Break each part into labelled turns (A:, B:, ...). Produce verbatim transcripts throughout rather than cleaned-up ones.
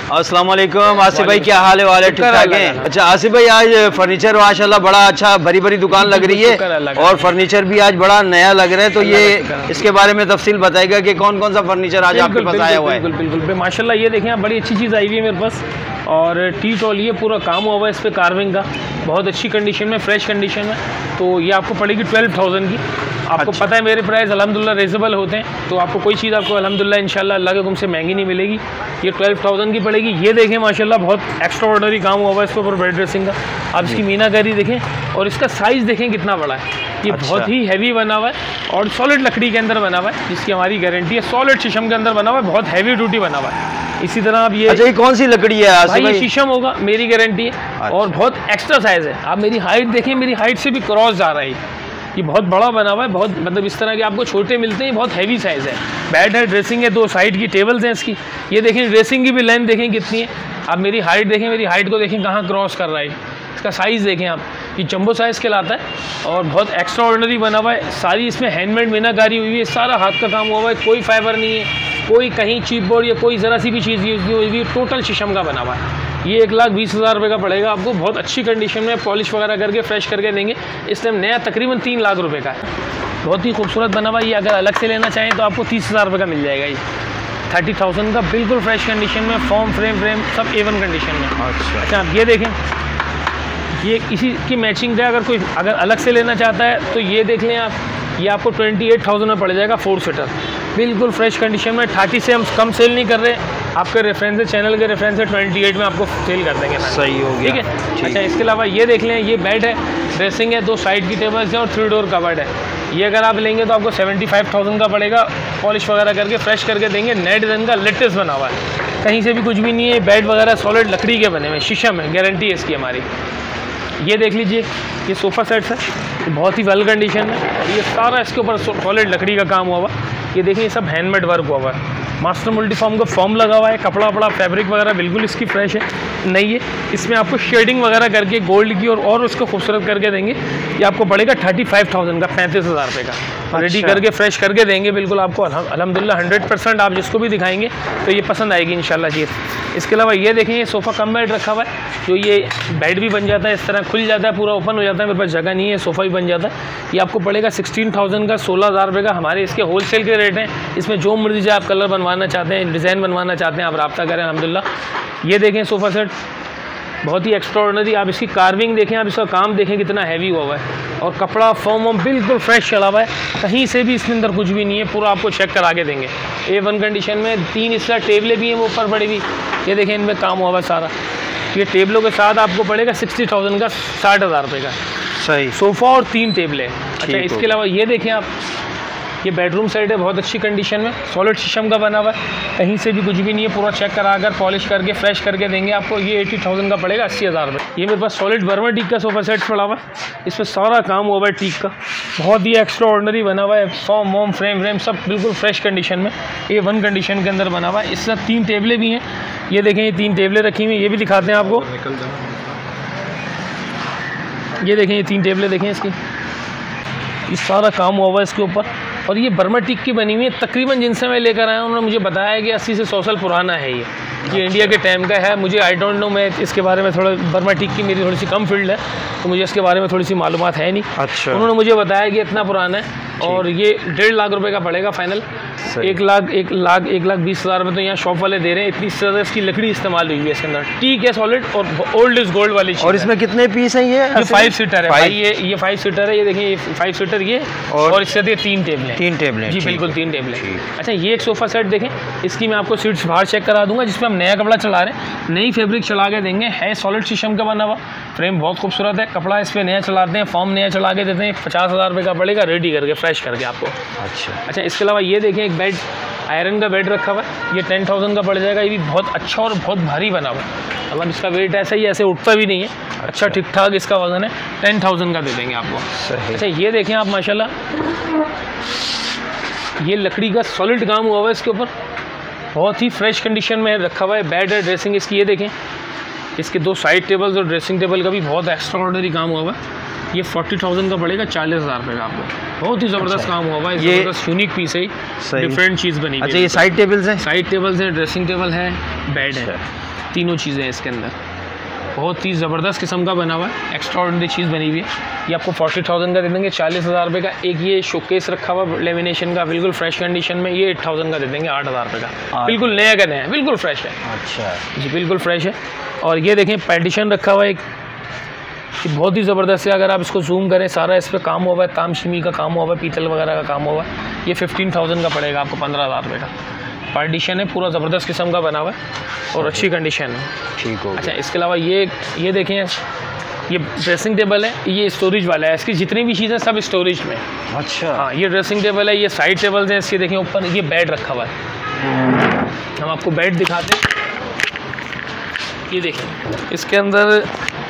A: अस्सलाम वालेकुम। आसिफ भाई क्या हाल है? वाले ठीक ठाक हैं? अच्छा आसिफ भाई, आज फर्नीचर माशाल्लाह बड़ा अच्छा भरी भरी दुकान लग रही है और फर्नीचर भी आज बड़ा नया लग रहा है, तो ये इसके बारे में तफसील बताएगा कि कौन कौन सा फर्नीचर आज आपके पास आया हुआ है?
B: बिल्कुल बिल्कुल माशाल्लाह, ये देखें आप, बड़ी अच्छी चीज़ आई हुई है मेरे पास और टी टॉल, ये पूरा काम हुआ है इस पर कार्विंग का, बहुत अच्छी कंडीशन में, फ्रेश कंडीशन में। तो ये आपको पड़ेगी ट्वेल्व थाउजेंड की। आपको अच्छा। पता है मेरे प्राइस अल्हम्दुलिल्लाह रिजनेबल होते हैं, तो आपको कोई चीज़ आपको अल्हम्दुलिल्लाह इंशाल्लाह अल्लाह के हुक्म से महंगी नहीं मिलेगी। ये ट्वेल्व थाउजेंड की पड़ेगी। ये देखें माशाल्लाह बहुत एक्स्ट्रा ऑर्डनरी काम हुआ है इसके ऊपर बेड ड्रेसिंग का। आप इसकी मीनाकारी देखें और इसका साइज़ देखें कितना बड़ा है। ये अच्छा। बहुत ही हैवी बना हुआ है और सॉलिड लकड़ी के अंदर बना हुआ है, जिसकी हमारी गारंटी है। सॉलिड शीशम के अंदर बना हुआ है, बहुत हैवी ड्यूटी बना हुआ है। इसी तरह आप ये
A: अच्छा, ये कौन सी लकड़ी है?
B: भाई ये शीशम होगा, मेरी गारंटी है। अच्छा। और बहुत एक्स्ट्रा साइज़ है। आप मेरी हाइट देखें, मेरी हाइट से भी क्रॉस जा रहा है। ये बहुत बड़ा बना हुआ है, बहुत मतलब इस तरह के आपको छोटे मिलते हैं, बहुत हैवी साइज़ है। बेड है, ड्रेसिंग है, दो साइड की टेबल्स हैं इसकी। ये देखें ड्रेसिंग की भी लेंथ देखें कितनी है। आप मेरी हाइट देखें, मेरी हाइट को देखें कहाँ क्रॉस कर रहा है। इसका साइज़ देखें आप, ये जंबो साइज़ कहलाता है और बहुत एक्स्ट्रा ऑर्डिनरी बना हुआ है। सारी इसमें हैंडमेड मीनाकारी हुई है, सारा हाथ का काम हुआ हुआ है, कोई फाइबर नहीं है, कोई कहीं चीप बोर्ड या कोई ज़रा सी भी चीज़ यूज़ नहीं हुई, टोटल शीशम का बना हुआ है। ये एक लाख बीस हज़ार रुपये का पड़ेगा आपको, बहुत अच्छी कंडीशन में, पॉलिश वगैरह करके फ्रेश करके देंगे। इस टाइम नया तकरीबन तीन लाख रुपए का है, बहुत ही खूबसूरत बना हुआ है। ये अगर अलग से लेना चाहें तो आपको तीस हज़ार रुपये का मिल जाएगा। ये थर्टी थाउजेंड का बिल्कुल फ्रेश कंडीशन में, फॉर्म फ्रेम फ्रेम सब ए वन कंडीशन में। अच्छा अच्छा, आप ये देखें, ये इसी की मैचिंग का अगर कोई अगर अलग से लेना चाहता है तो ये देख लें आप, ये आपको ट्वेंटी एट थाउजेंड में पड़ जाएगा, फोर सीटर, बिल्कुल फ्रेश कंडीशन में। थर्टी से हम कम सेल नहीं कर रहे, आपके रेफरेंस है, चैनल के रेफरेंस है, ट्वेंटी एट में आपको सेल कर देंगे।
A: सही हो गया,
B: ठीक है। अच्छा, इसके अलावा ये देख लें, ये बेड है, ड्रेसिंग है, दो साइड की टेबल्स हैं और थ्री डोर कवर्ड है। ये अगर आप लेंगे तो आपको सेवेंटी फाइव थाउजेंड का पड़ेगा, पॉलिश वगैरह करके फ्रेश करके देंगे। नेट डिज़ाइन का लेटेस्ट बना हुआ है, कहीं से भी कुछ भी नहीं है। बेड वगैरह सॉलिड लकड़ी के बने हुए, शीशम है, गारंटी है इसकी हमारी। ये देख लीजिए, ये सोफ़ा सेट्स है, बहुत ही वेल कंडीशन में, ये सारा इसके ऊपर सॉलिड लकड़ी का काम हुआ हुआ। ये देखिए, ये सब हैंडमेड वर्क हुआ हुआ है, मास्टर मल्टीफॉर्म का फॉर्म लगा हुआ है, कपड़ा वपड़ा फैब्रिक वगैरह बिल्कुल इसकी फ्रेश है, नहीं है। इसमें आपको शेडिंग वगैरह करके गोल्ड की और और उसको खूबसूरत करके देंगे। ये आपको पड़ेगा थर्टी फाइव थाउजेंड का, पैंतीस हज़ार रुपये का। अच्छा। रेडी करके फ्रेश करके देंगे बिल्कुल आपको, अल्हम्दुलिल्लाह हंड्रेड परसेंट आप जिसको भी दिखाएंगे तो ये पसंद आएगी इंशाल्लाह जी। इसके अलावा ये देखें, ये सोफ़ा कम बेड रखा हुआ है, जो ये बेड भी बन जाता है, इस तरह खुल जाता है, पूरा ओपन हो जाता है। मेरे पास जगह नहीं है, सोफ़ा भी बन जाता है। ये आपको पड़ेगा सिक्सटीन थाउजेंड का, सोलह हज़ार रुपये का। हमारे इसके होलसेल के रेट हैं, इसमें जो मर्जी जाए आप कलर बनवाना चाहते हैं, डिज़ाइन बनवाना चाहते हैं, आप रब्ता करें अल्हम्दुलिल्लाह। ये देखें सोफ़ा सेट, बहुत ही एक्स्ट्रा ऑर्डिनरी। आप इसकी कार्विंग देखें, आप इसका काम देखें कितना हैवी हुआ हुआ है और कपड़ा फॉर्म वॉर्म बिल्कुल फ्रेश चला हुआ है, कहीं से भी इसके अंदर कुछ भी नहीं है, पूरा आपको चेक करा के देंगे ए वन कंडीशन में। तीन इसका टेबलें भी हैं वो ऊपर बड़ी भी, ये देखें इनमें काम हुआ हुआ है सारा। ये टेबलों के साथ आपको पड़ेगा सिक्सटी थाउजेंड का, साठ हज़ार रुपये का। सही, सोफ़ा और तीन टेबलें। अच्छा, इसके अलावा ये देखें आप, ये बेडरूम सेट है, बहुत अच्छी कंडीशन में, सॉलिड शीशम का बना हुआ है, कहीं से भी कुछ भी नहीं है, पूरा चेक करा कर पॉलिश करके फ्रेश करके देंगे आपको। ये एटी थाउजेंड का पड़ेगा, अस्सी हज़ार रुपये। ये मेरे पास सॉलिड बर्मा टीक का सोफ़ा सेट पड़ा हुआ है, इस पर सारा काम हुआ हुआ है टीक का, बहुत ही एक्स्ट्रा ऑर्डिनरी बना हुआ है, फॉर्म वॉर्म फ्रेम व्रेम सब बिल्कुल फ्रेश कंडीशन में, ये वन कंडीशन के अंदर बना हुआ है। इससे तीन टेबलें भी हैं, ये देखें, ये तीन टेबलें रखी हुई हैं, ये भी दिखाते हैं आपको। ये देखें, ये तीन टेबलें देखें इसकी, ये सारा काम हुआ हुआ है इसके ऊपर। और ये बर्मा टीक की बनी हुई है, तकरीबन जिनसे मैं लेकर आया उन्होंने मुझे बताया कि अस्सी से सौ साल पुराना है ये ये इंडिया के टाइम का है। मुझे आई डोंट नो, मैं इसके बारे में थोड़ा, बर्मा टीक की मेरी थोड़ी सी कम फील्ड है, तो मुझे इसके बारे में थोड़ी सी मालूमात है नहीं। अच्छा। उन्होंने मुझे बताया कि इतना पुराना है और ये डेढ़ लाख रुपए का पड़ेगा फाइनल। एक लाख एक लाख एक लाख बीस हज़ार रुपये तो यहाँ शॉप वाले दे रहे हैं, इतनी ज़्यादा इसकी लकड़ी इस्तेमाल हुई है इसके अंदर। टीक है सॉलिड और ओल्ड इज गोल्ड वाली चीज़।
A: और इसमें कितने पीस हैं? ये
B: ये फाइव सीटर है भाई, ये ये फाइव सीटर है, ये देखिए, ये फाइव सीटर ये, और इसके साथ ये तीन टेबलें, तीन टेबलें जी बिल्कुल तीन टेबलें। अच्छा, ये एक सोफ़ा सेट देखें, इसकी मैं आपको सीट्स बाहर चेक करा दूंगा, जिसमें हम नया कपड़ा चला रहे हैं, नई फैब्रिक चला के देंगे। है सॉलिड शीशम का बना हुआ, फ्रेम बहुत खूबसूरत है, कपड़ा इस पर नया चलाते हैं, फॉर्म नया चला के देते हैं, पचास हज़ार रुपये का पड़ेगा, रेडी करके फ्रेश करके आपको। अच्छा अच्छा, इसके अलावा ये देखें, एक बेड, आयरन का बेड रखा हुआ है, ये टेन थाउजेंड का पड़ जाएगा। ये भी बहुत अच्छा और बहुत भारी बना हुआ है, मतलब इसका वेट ऐसा ही, ऐसे उठता भी नहीं है, अच्छा ठीक ठाक इसका वजन है, टेन थाउजेंड का दे देंगे आपको। अच्छा, ये देखें आप माशाल्लाह, ये लकड़ी का सॉलिड काम हुआ हुआ है इसके ऊपर, बहुत ही फ्रेश कंडीशन में रखा हुआ है। बेड है, ड्रेसिंग इसकी ये देखें, इसके दो साइड टेबल्स और ड्रेसिंग टेबल का भी बहुत एक्स्ट्रा ऑर्डिनरी काम हुआ हुआ है। ये फोर्टी थाउजेंड का पड़ेगा, चालीस हज़ार रुपये का आपको, बहुत ही ज़बरदस्त अच्छा। काम हुआ हुआ है, ये यूनिक पीस है, डिफरेंट चीज़ बनी। अच्छा, ये साइड टेबल्स हैं, साइड टेबल्स हैं, ड्रेसिंग टेबल है, बेड है। तीनों चीज़ें हैं इसके अंदर, बहुत ही ज़बरदस्त किस्म का बना हुआ है, एक्स्ट्रा ऑर्डिनरी चीज़ बनी हुई है। ये आपको फोर्टी थाउजेंड का दे देंगे, चालीस हज़ार रुपये का। एक ये शोकेस रखा हुआ लेमिनेशन का बिल्कुल फ्रेश कंडीशन में, ये एट थाउजेंड का दे देंगे, आठ हज़ार रुपये का, बिल्कुल नया का नया, बिल्कुल फ्रेश है।
A: अच्छा
B: जी बिल्कुल फ्रेश है। और ये देखें पार्टीशन रखा हुआ है एक, ये बहुत ही ज़बरदस्त है। अगर आप इसको जूम करें, सारा इस पर काम हुआ है, तामशीमी का काम हुआ है, पीतल वगैरह का काम हुआ है। ये फिफ्टीन थाउजेंड का पड़ेगा आपको, पंद्रह हज़ार रुपये का। पार्टीशन है, पूरा ज़बरदस्त किस्म का बना हुआ है और अच्छी कंडीशन है।
A: ठीक हो।
B: अच्छा, इसके अलावा ये ये देखें, ये ड्रेसिंग टेबल है, ये स्टोरेज वाला है। इसकी जितनी भी चीज़ें सब स्टोरेज में।
A: अच्छा
B: हाँ, ये ड्रेसिंग टेबल है, ये साइड टेबल्स हैं इसके। देखें ऊपर ये बेड रखा हुआ है, हम आपको बेड दिखाते हैं। ये देखें इसके अंदर,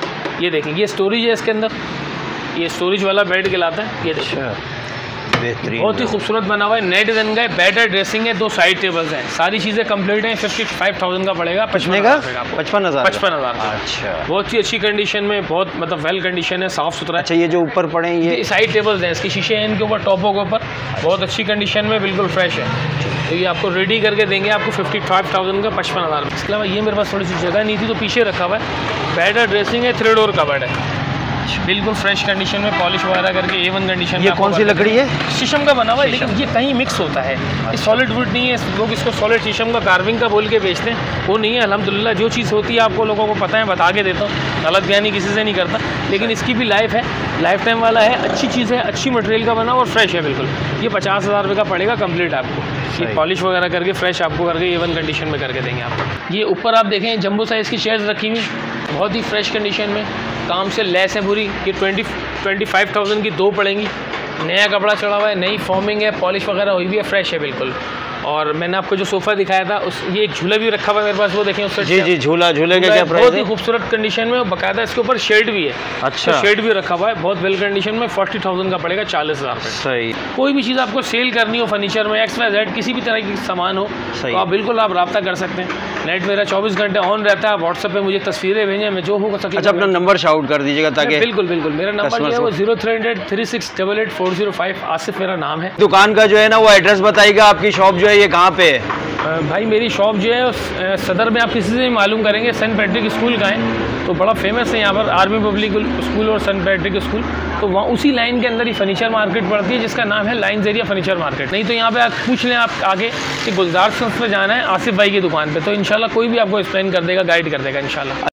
B: ये देखें ये स्टोरेज है इसके अंदर, ये स्टोरेज वाला बेड कहलाता है। ये देखिए
A: बेहतरीन,
B: बहुत ही खूबसूरत बना हुआ है, नेट रंग का है, बेड है, ड्रेसिंग है, दो साइड टेबल्स हैं, सारी चीज़ें कंप्लीट हैं। फिफ्टी फाइव थाउजेंड का पड़ेगा,
A: पचपन का पचपन हज़ार
B: पचपन हज़ार
A: अच्छा,
B: बहुत ही अच्छी कंडीशन में, बहुत मतलब वेल कंडीशन है, साफ़ सुथरा।
A: अच्छा, ये जो ऊपर पड़े हैं ये
B: साइड टेबल्स हैं, इसके शीशे हैं इनके ऊपर, टॉपों के ऊपर, बहुत अच्छी कंडीशन में, बिल्कुल फ्रेश है। तो ये आपको रेडी करके देंगे आपको फिफ्टी फाइव थाउजेंड का, पचपन हज़ार। इसके अलावा ये मेरे पास थोड़ी सी जगह नहीं थी तो पीछे रखा हुआ है, बेड है, ड्रेसिंग है, थ्री डोर कबर्ड है, बिल्कुल फ्रेश कंडीशन में, पॉलिश वगैरह करके ए वन कंडीशन।
A: ये कौन सी लकड़ी है?
B: शीशम का बना हुआ है, लेकिन ये कहीं मिक्स होता है, ये सॉलिड वुड नहीं है। लोग इसको सॉलिड शीशम का कार्विंग का बोल के बेचते हैं, वो नहीं है। अल्हम्दुलिल्लाह जो चीज़ होती है आपको लोगों को पता है, बता के देता हूँ, गलत बयानी किसी से नहीं करता। लेकिन इसकी भी लाइफ है, लाइफ टाइम वाला है, अच्छी चीज़ है, अच्छी मटेरियल का बना और फ्रेश है बिल्कुल। ये पचास हज़ार रुपये का पड़ेगा कंप्लीट आपको, ये पॉलिश वगैरह करके फ्रेश आपको करके ए वन कंडीशन में करके देंगे आपको। ये ऊपर आप देखें जंबो साइज़ की चेयर्स रखी हुई, बहुत ही फ्रेश कंडीशन में, काम से लेस है पूरी। ये ट्वेंटी ट्वेंटी फाइव थाउजेंड की दो पड़ेंगी, नया कपड़ा चढ़ा हुआ है, नई फॉर्मिंग है, पॉलिश वगैरह हुई भी है, फ्रेश है बिल्कुल। और मैंने आपको जो सोफ़ा दिखाया था उस, ये एक झूला भी रखा हुआ है मेरे पास, वो देखें उससे।
A: जी जी, झूला, झूले का क्या प्राइस है?
B: बहुत ही खूबसूरत कंडीशन में, बाकायदा इसके ऊपर शेड भी है।
A: अच्छा,
B: तो शेड भी रखा हुआ है, बहुत वेल कंडीशन में, फोर्टी थाउजेंड का पड़ेगा, चालीस हज़ार रुपये।
A: सही।
B: कोई भी चीज़ आपको सेल करनी हो फर्नीचर में, एक्स वाई जेड किसी भी तरह की सामान हो, तो आप बिल्कुल आप रब्ता कर सकते हैं। नेट मेरा चौबीस घंटे ऑन रहता है, व्हाट्सएप पे मुझे तस्वीरें भेजें, मैं जो हो सके।
A: अच्छा, अपना नंबर शाउट कर दीजिएगा ताकि।
B: बिल्कुल बिल्कुल, मेरा नंबर जो है वो zero three hundred three six double eight four zero five, Asif मेरा नाम है।
A: दुकान का जो है ना वो एड्रेस बताइएगा, आपकी शॉप जो है ये कहाँ पे है?
B: भाई मेरी शॉप जो है सदर में, आप किसी से भी मालूम करेंगे, सेंट पैट्रिक स्कूल का है, तो बड़ा फेमस है यहाँ पर, आर्मी पब्लिक स्कूल और सेंट पैट्रिक स्कूल, तो वहाँ उसी लाइन के अंदर ही फर्नीचर मार्केट पड़ती है जिसका नाम है लाइन्स एरिया फर्नीचर मार्केट। नहीं तो यहाँ पे आप पूछ लें आप आगे कि गुलजार सन्स में जाना है आसिफ भाई की दुकान पे, तो इंशाल्लाह कोई भी आपको एक्सप्लेन कर देगा, गाइड कर देगा इंशाल्लाह।